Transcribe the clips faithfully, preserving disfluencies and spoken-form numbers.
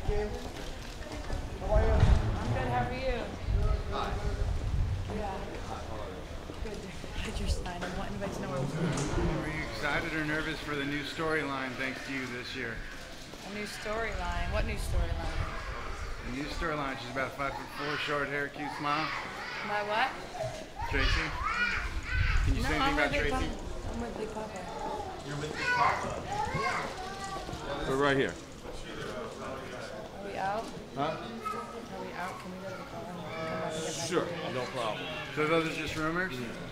Kim. How are you? I'm good, how are you? Hi. Yeah. Good. Good, you're fine. I want anybody to know where we're Were you excited or nervous for the new storyline thanks to you this year? A new storyline. What new storyline? The new storyline, she's about five foot four, short hair, cute smile. My what? Tracy? Can you No, say anything I'm about with Big Tracy? Poppa. I'm with Big Poppa. You're with Big Poppa. We're right here. Are we out? Huh? Are we out? Can we go to the car? Come back and get my Sure, no problem. So those are just rumors?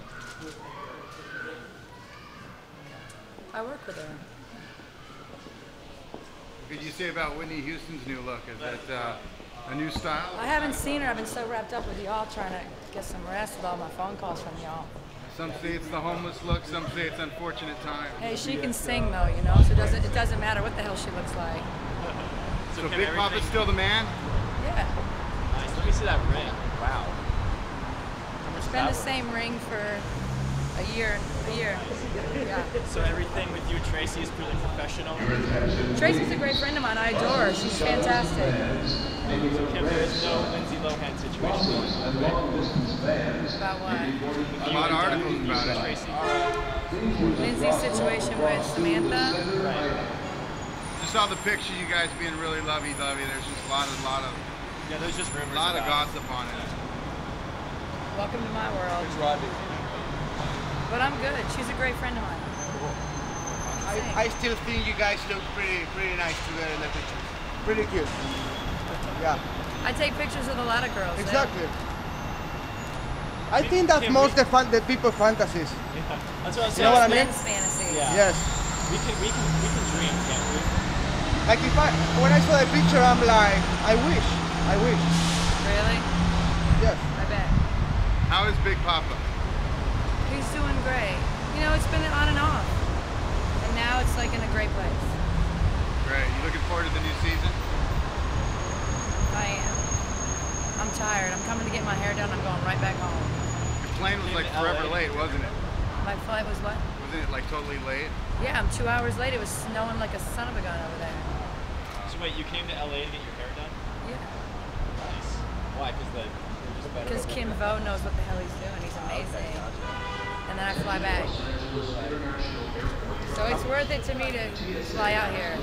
I work with her. What could you say about Whitney Houston's new look? Is that uh, a new style? I haven't seen her. I've been so wrapped up with y'all trying to get some rest with all my phone calls from y'all. Some say it's the homeless look, some say it's unfortunate time. Hey, she can sing though, you know, so it doesn't, it doesn't matter what the hell she looks like. So, So Big Poppa's still the man? Yeah. Nice. Let me see that ring. Wow. It's been the same ring for a year, a year. Yeah. So everything with you, Tracy, is purely professional. Tracy's a great friend of mine. I adore her. She's fantastic. So Kim, there's no Lindsay Lohan situation. About what? A lot of articles about it. Tracy. Lindsay's situation with Samantha. Right. Just saw the picture, you guys being really lovey-dovey. There's just a lot of, lot of, Yeah, there's just rumors. lot of about gossip on it. Welcome to my world. It's Rodney. But I'm good. She's a great friend of mine. I, I still think you guys look pretty pretty nice together in the picture. Pretty cute. Yeah. I take pictures with a lot of girls. Exactly. I think that's most the fun the people fantasies. Yeah. That's what I was You know what I saying. mean? Men's fantasy. Yeah. Yes. We can, we can, we can dream, can't we? Like if I when I saw the picture, I'm like, I wish, I wish. Really? Yes. I bet. How is Big Poppa? He's doing great. You know, it's been on and off. And now it's like in a great place. Great. You looking forward to the new season? I am. I'm tired. I'm coming to get my hair done. I'm going right back home. Your plane was like In forever L A. late, wasn't it? My flight was what? Wasn't it like totally late? Yeah, I'm two hours late. It was snowing like a son of a gun over there. So wait, you came to L A to get your hair done? Yeah. Nice. Why? Because the they're just better. Because Kim Vo knows what the hell he's doing. He's amazing. And then I fly back. So it's worth it to me to fly out here.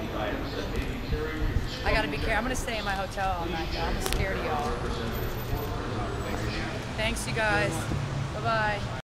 I gotta be careful. I'm gonna stay in my hotel all night, though. I'm scared of y'all. Thanks, you guys. Bye-bye.